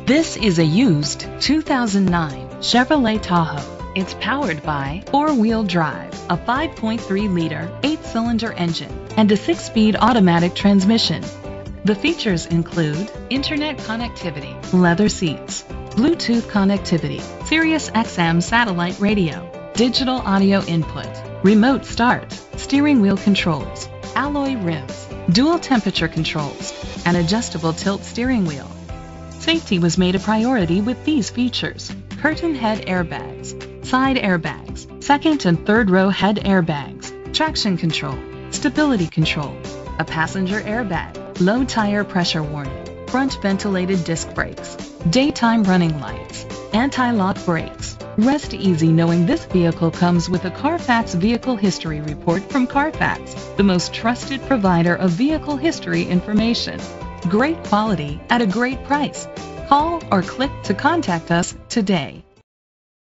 This is a used 2009 Chevrolet Tahoe. It's powered by four-wheel drive, a 5.3-liter, 8-cylinder engine, and a 6-speed automatic transmission. The features include internet connectivity, leather seats, Bluetooth connectivity, Sirius XM satellite radio, digital audio input, remote start, steering wheel controls, alloy rims, dual temperature controls, and adjustable tilt steering wheel. Safety was made a priority with these features: curtain head airbags, side airbags, second and third row head airbags, traction control, stability control, a passenger airbag, low tire pressure warning, front ventilated disc brakes, daytime running lights, anti-lock brakes. Rest easy knowing this vehicle comes with a Carfax Vehicle History Report from Carfax, the most trusted provider of vehicle history information. Great quality at a great price. Call or click to contact us today.